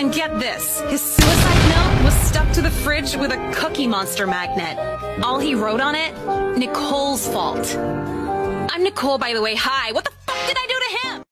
And get this, his suicide note was stuck to the fridge with a Cookie Monster magnet. All he wrote on it, Nicole's fault. I'm Nicole, by the way. Hi, what the fuck did I do to him?